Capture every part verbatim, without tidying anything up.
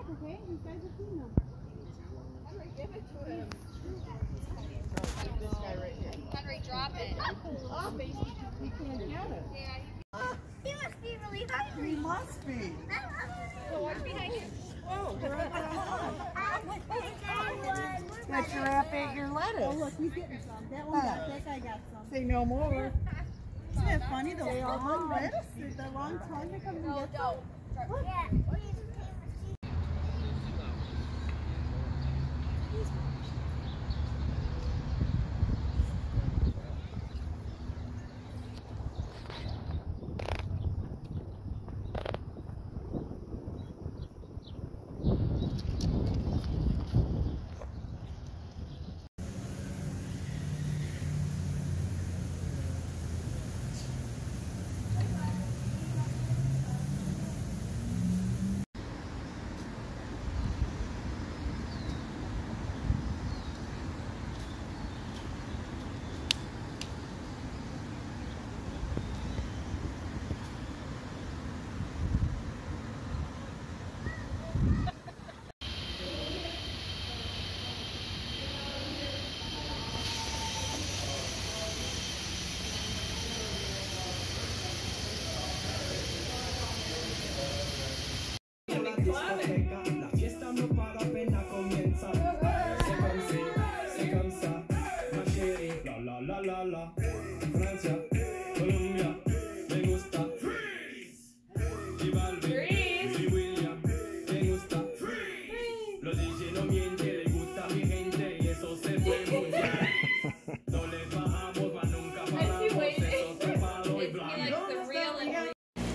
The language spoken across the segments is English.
okay? These guys have seen them. Henry, give it to him. This guy right here. Henry, drop it. Oh, we can't get it. Yeah, Oh, he must be really hungry. He must be. so what's behind you? Oh, we're at the home. That That giraffe ate your Oh, lettuce. look, he's getting some. That one got, that guy got some. Say no more. Isn't that funny? The long lettuce, the long tongue that comes and No, gets don't. Look. Yeah. La fiesta no para apenas comienza. C'est comme si, c'est comme ça, ma chérie. La la la la la. Francia, Colombia, me gusta. Freeze. Y Balvin, y William, me gusta. Freeze. Los D J no mienten, le gusta a mi gente y eso se fue muy bien. No le bajamos, mas nunca paramos. Eso trepado y He blanco. likes the real and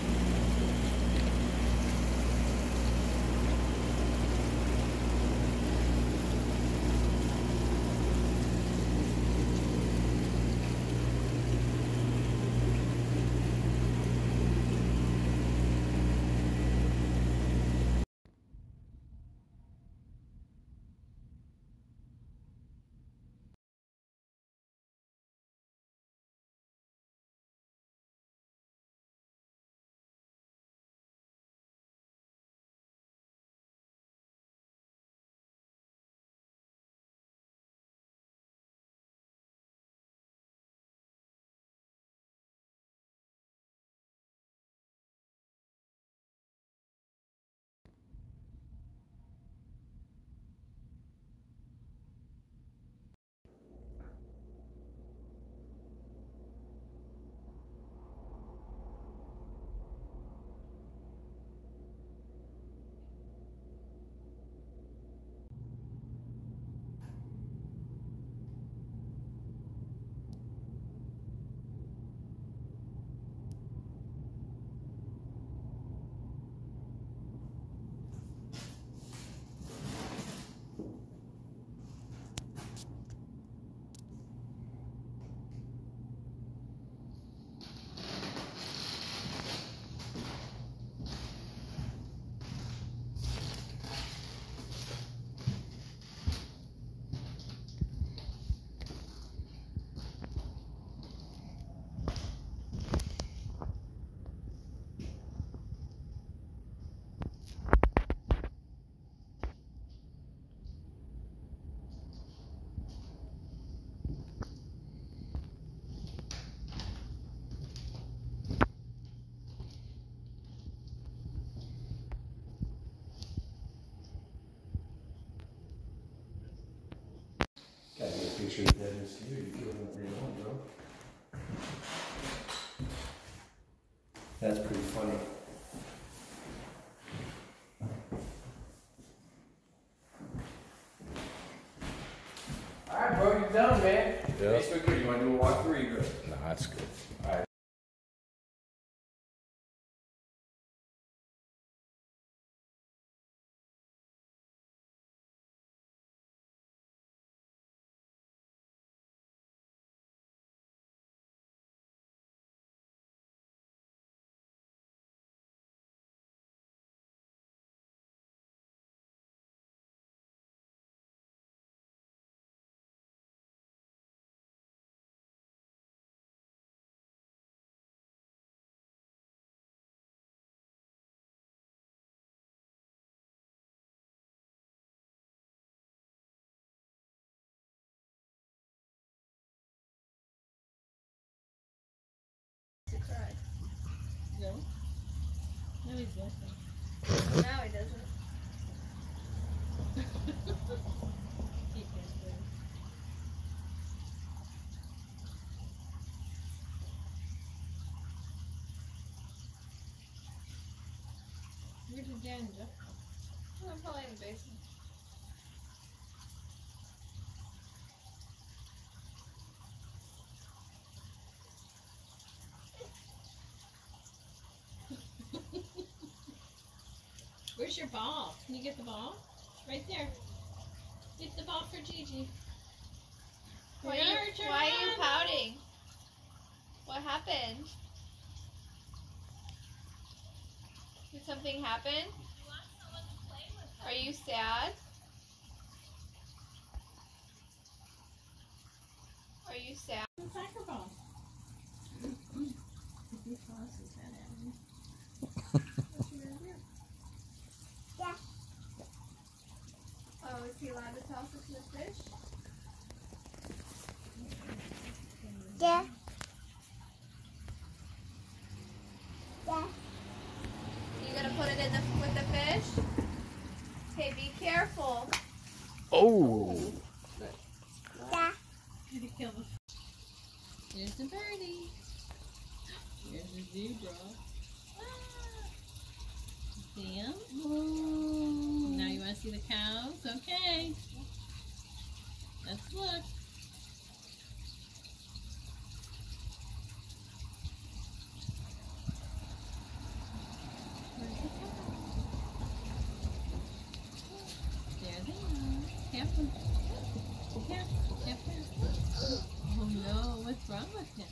Gotta get a picture of that in this here. You feel it where you're going, bro. That's pretty funny. Alright, bro, you're done, man. Yeah. Basically good. You want to do a walkthrough or you good? Nah, that's good. Alright. he's listening. No, he doesn't. He can't do it. Where did Dan and Jeff go? I'm probably in the basement. Where's your ball? Can you get the ball? Right there. Get the ball for Gigi. Why, are you, There's your why are you hand. pouting? What happened? Did something happen? Are you sad? Are you sad? The microphone. He tossed his head at me. What's he gonna do? Oh, is he allowed to toss it to the fish? Yeah. Yeah. You gonna put it in the with the fish? Okay, be careful. Oh. Yeah. Did he kill the fish? Here's the birdie. Here's the zebra. See him? Now you want to see the cows? Okay. Let's look. Where's the cow? There they are. Careful. Careful. Careful. Oh no, what's wrong with him?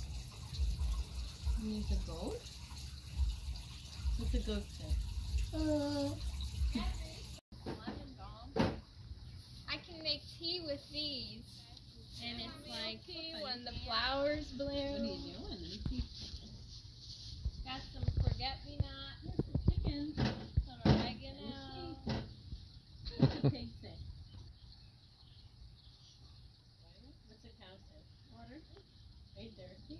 He needs a goat? What's a goat say? I can make tea with these. And it's like tea when the flowers bloom. What are you doing? Let me see. Got some forget-me-not, Here's the chicken. some oregano. What's the pig say? What's the cow say? Water? Right there, see?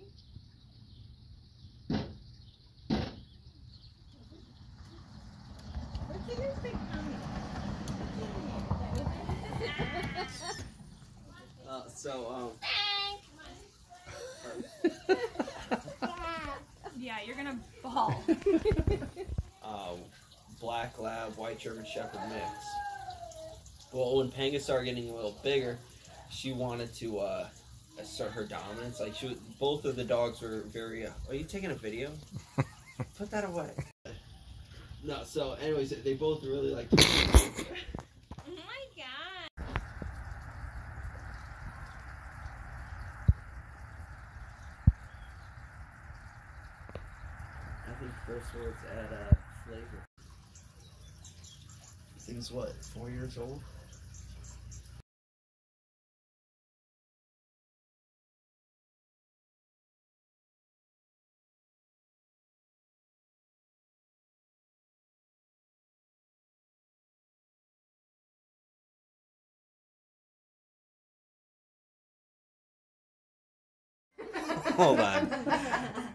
What's in his big tummy? Uh, so, um, Yeah, you're gonna bawl. uh, black lab, white German shepherd mix. Well, when Panga started getting a little bigger, she wanted to, uh, assert her dominance. Like, she was, both of the dogs were very, uh, are you taking a video? Put that away. No, so, anyways, they both really like Oh my god. I think first words add uh, flavor. This thing's what, four years old? Hold on.